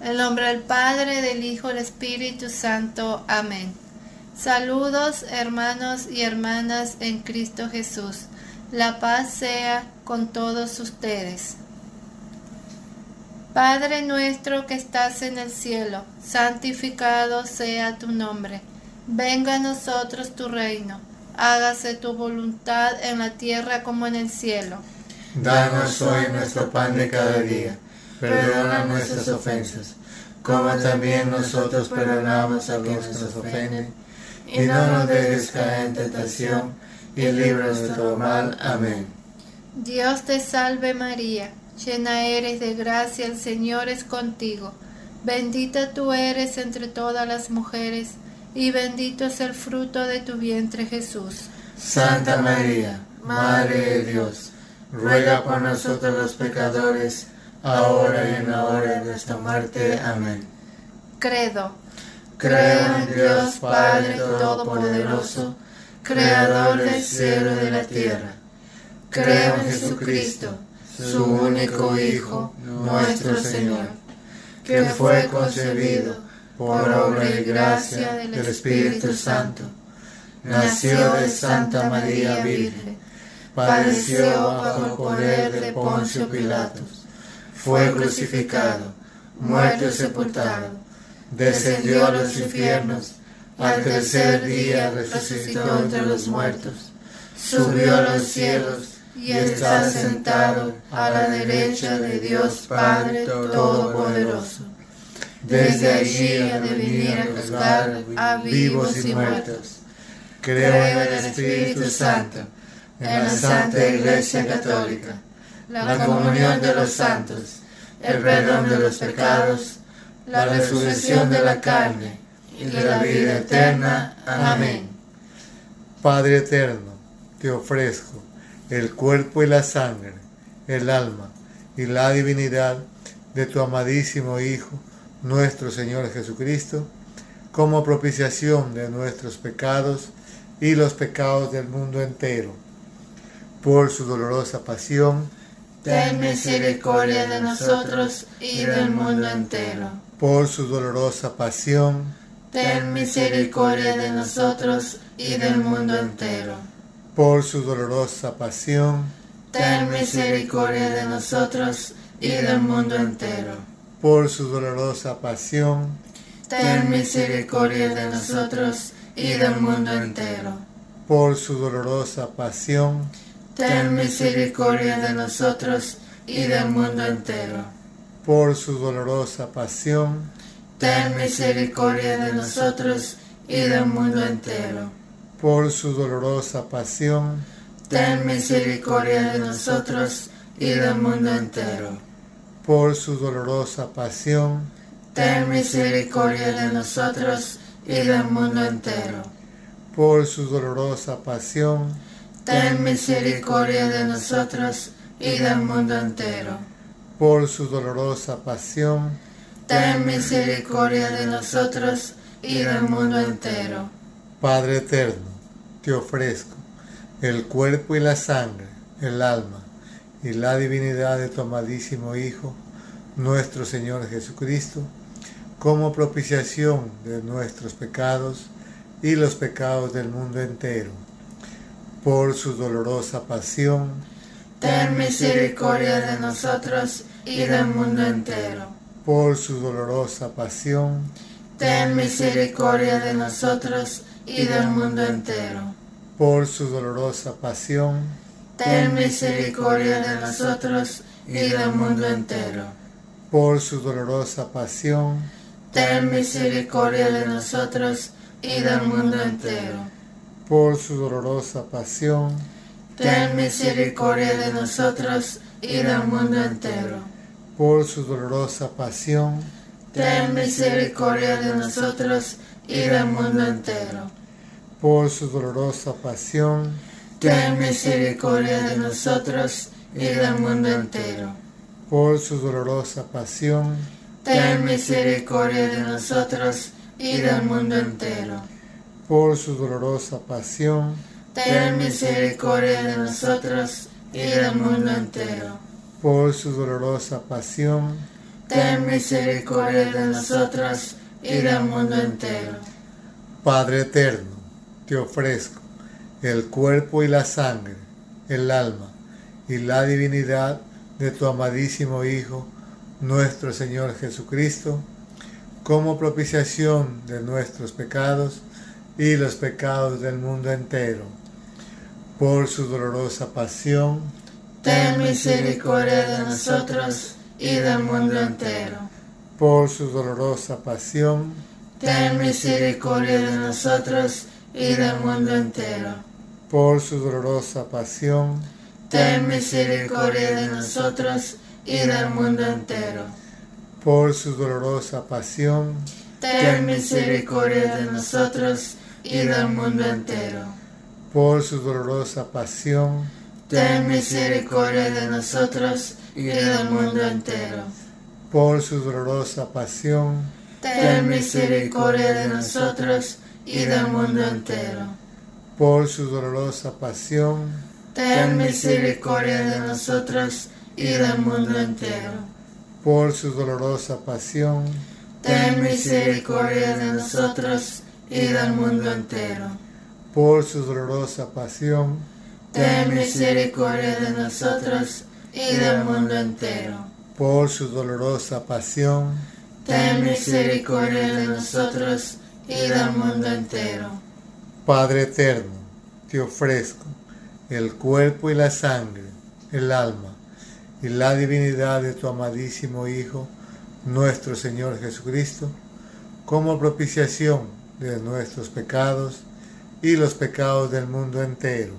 En el nombre del Padre, del Hijo, del Espíritu Santo. Amén. Saludos, hermanos y hermanas en Cristo Jesús. La paz sea con todos ustedes. Padre nuestro que estás en el cielo, santificado sea tu nombre. Venga a nosotros tu reino. Hágase tu voluntad en la tierra como en el cielo. Danos hoy nuestro pan de cada día. Perdona nuestras ofensas, como también nosotros perdonamos a los que nos ofenden. Y no nos dejes caer en tentación, y líbranos de todo mal. Amén. Dios te salve María, llena eres de gracia, el Señor es contigo. Bendita tú eres entre todas las mujeres, y bendito es el fruto de tu vientre Jesús. Santa María, Madre de Dios, ruega por nosotros los pecadores, ahora y en la hora de nuestra muerte. Amén. Credo. Creo en Dios Padre Todopoderoso, Creador del cielo y de la tierra. Creo en Jesucristo, su único Hijo, nuestro Señor, que fue concebido por obra y gracia del Espíritu Santo. Nació de Santa María Virgen, padeció bajo el poder de Poncio Pilatos, fue crucificado, muerto y sepultado, descendió a los infiernos, al tercer día resucitó entre los muertos, subió a los cielos y está sentado a la derecha de Dios Padre Todopoderoso. Desde allí ha de venir a juzgar a vivos y muertos. Creo en el Espíritu Santo, en la Santa Iglesia Católica, la comunión de los santos, el perdón de los pecados, la resurrección de la carne y de la vida eterna. Amén. Padre eterno, te ofrezco el cuerpo y la sangre, el alma y la divinidad de tu amadísimo Hijo, nuestro Señor Jesucristo, como propiciación de nuestros pecados y los pecados del mundo entero. Por su dolorosa pasión, ten misericordia de nosotros y del mundo entero. Por su dolorosa pasión, ten misericordia de nosotros y del mundo entero. Por su dolorosa pasión, ten misericordia de nosotros y del mundo entero. Por su dolorosa pasión, ten misericordia de nosotros y del mundo entero. Por su dolorosa pasión, ten misericordia de nosotros y del mundo entero. Por su dolorosa pasión, ten misericordia de nosotros y del mundo entero. Por su dolorosa pasión, ten misericordia de nosotros y del mundo entero. Por su dolorosa pasión, ten misericordia de nosotros y del mundo entero. Por su dolorosa pasión, ten misericordia de nosotros y del mundo entero. Por su dolorosa pasión, ten misericordia de nosotros y del mundo entero. Padre eterno, te ofrezco el cuerpo y la sangre, el alma y la divinidad de tu amadísimo Hijo, nuestro Señor Jesucristo, como propiciación de nuestros pecados y los pecados del mundo entero. Por su dolorosa pasión, ten misericordia de nosotros y del mundo entero. Por su dolorosa pasión, ten misericordia de nosotros y del mundo entero. Por su dolorosa pasión, ten misericordia de nosotros y del mundo entero. Por su dolorosa pasión, ten misericordia de nosotros y del mundo entero. Por su dolorosa pasión, ten misericordia de nosotros y del mundo entero. Por su dolorosa pasión, ten misericordia de nosotros y del mundo entero. Por su dolorosa pasión, ten misericordia de nosotros y del mundo entero. Por su dolorosa pasión, ten misericordia de nosotros y del mundo entero. Por su dolorosa pasión, ten misericordia de nosotros y del mundo entero. Por su dolorosa pasión, ten misericordia de nosotros y del mundo entero. Padre eterno, te ofrezco el cuerpo y la sangre, el alma y la divinidad de tu amadísimo Hijo, nuestro Señor Jesucristo, como propiciación de nuestros pecados y los pecados del mundo entero. Por su dolorosa pasión, ten misericordia de nosotros y del mundo entero. Por su dolorosa pasión, ten misericordia de nosotros y del mundo entero. Por su dolorosa pasión, ten misericordia de nosotros y del mundo entero. Por su dolorosa pasión, ten misericordia de nosotros y del mundo entero. Por su dolorosa pasión, ten misericordia de nosotros y del mundo entero. Por su dolorosa pasión, ten misericordia de nosotros y del mundo entero. Por su dolorosa pasión, ten misericordia de nosotros y del mundo entero. Por su dolorosa pasión, ten misericordia de nosotros y del mundo entero. Por su dolorosa pasión, ten misericordia de nosotros y del mundo entero. Por su dolorosa pasión, ten misericordia de nosotros y del mundo entero. Padre eterno, te ofrezco el cuerpo y la sangre, el alma y la divinidad de tu amadísimo Hijo, nuestro Señor Jesucristo, como propiciación de nuestros pecados y los pecados del mundo entero.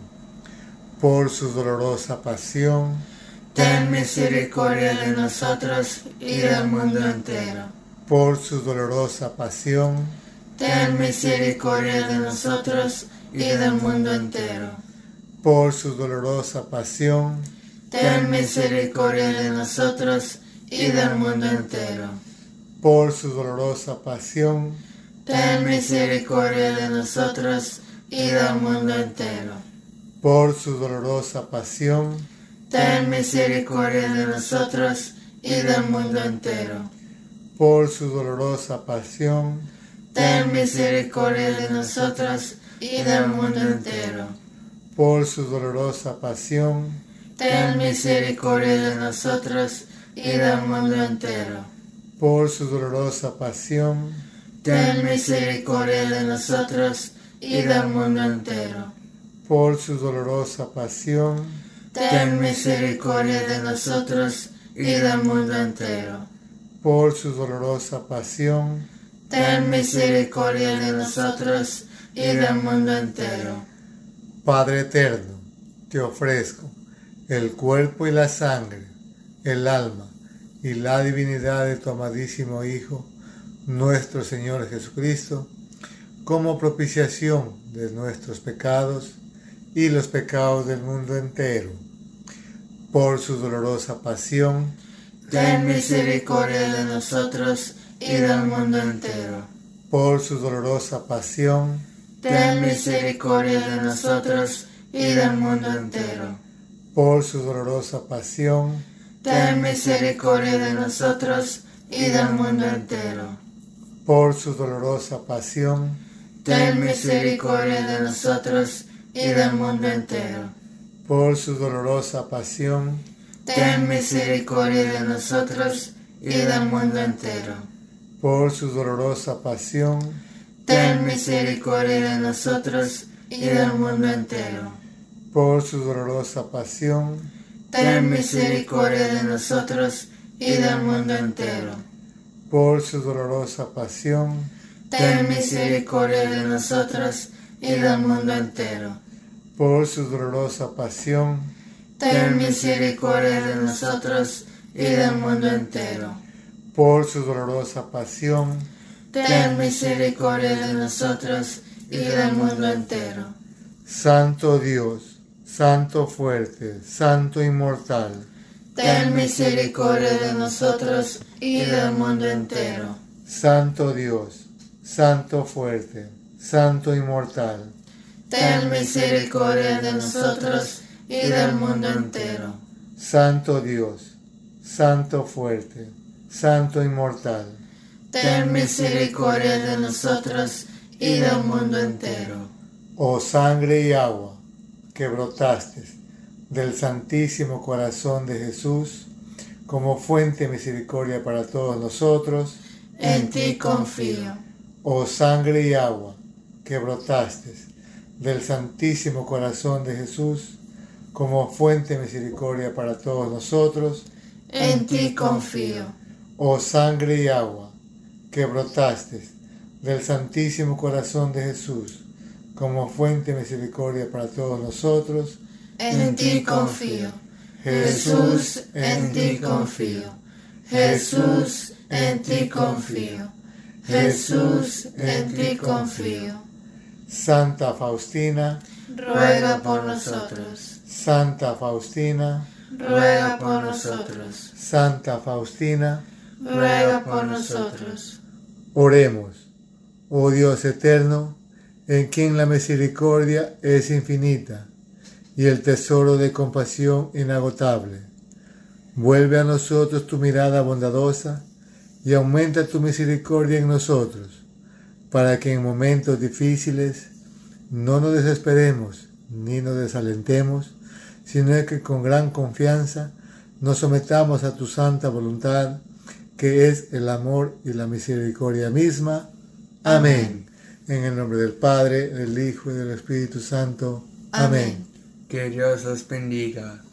Por su dolorosa pasión, ten misericordia de nosotros y del mundo entero. Por su dolorosa pasión, ten misericordia de nosotros y del mundo entero. Por su dolorosa pasión, ten misericordia de nosotros y del mundo entero. Por su dolorosa pasión, ten misericordia de nosotros y del mundo entero. Por su dolorosa pasión, ten misericordia de nosotros y del mundo entero. Por su dolorosa pasión, ten misericordia de nosotros y del mundo entero. Por su dolorosa pasión, ten misericordia de nosotros y del mundo entero. Por su dolorosa pasión, ten misericordia de nosotros y del mundo entero. Por su dolorosa pasión, ten misericordia de nosotros y del mundo entero. Por su dolorosa pasión, ten misericordia de nosotros y del mundo entero. Padre eterno, te ofrezco el cuerpo y la sangre, el alma y la divinidad de tu amadísimo Hijo, nuestro Señor Jesucristo, como propiciación de nuestros pecados y los pecados del mundo entero. Por su dolorosa pasión, ten misericordia de nosotros y del mundo entero. Por su dolorosa pasión, ten misericordia de nosotros y del mundo entero. Por su dolorosa pasión, ten misericordia de nosotros y del mundo entero. Por su dolorosa pasión, ten misericordia de nosotros y del mundo entero. Por su dolorosa pasión, ten misericordia de nosotros y del mundo entero. Por su dolorosa pasión, ten misericordia de nosotros y del mundo entero. Por su dolorosa pasión, ten misericordia de nosotros y del mundo entero. Por su dolorosa pasión, ten misericordia de nosotros y del mundo entero. Por su dolorosa pasión, ten misericordia de nosotros y del mundo entero. Por su dolorosa pasión, ten misericordia de nosotros y del mundo entero. Santo Dios, Santo fuerte, Santo inmortal, ten misericordia de nosotros y del mundo entero. Santo Dios, Santo fuerte, Santo inmortal, ten misericordia de nosotros y del mundo entero. Santo Dios, Santo fuerte, Santo inmortal, ten misericordia de nosotros y del mundo entero. oh sangre y agua que brotaste del Santísimo Corazón de Jesús, como fuente de misericordia para todos nosotros, en ti confío. Oh sangre y agua que brotaste del Santísimo Corazón de Jesús, como fuente de misericordia para todos nosotros, en ti confío. Oh sangre y agua que brotaste del Santísimo Corazón de Jesús, como fuente de misericordia para todos nosotros, en ti confío. Jesús, en ti confío. Jesús, en ti confío. Jesús, en ti confío. Santa Faustina, ruega por nosotros. Santa Faustina, ruega por nosotros. Santa Faustina, ruega por nosotros. Oremos, oh Dios eterno, en quien la misericordia es infinita y el tesoro de compasión inagotable. Vuelve a nosotros tu mirada bondadosa y aumenta tu misericordia en nosotros, para que en momentos difíciles no nos desesperemos ni nos desalentemos, sino que con gran confianza nos sometamos a tu santa voluntad, que es el amor y la misericordia misma. Amén. En el nombre del Padre, del Hijo y del Espíritu Santo. Amén. Que Dios los bendiga.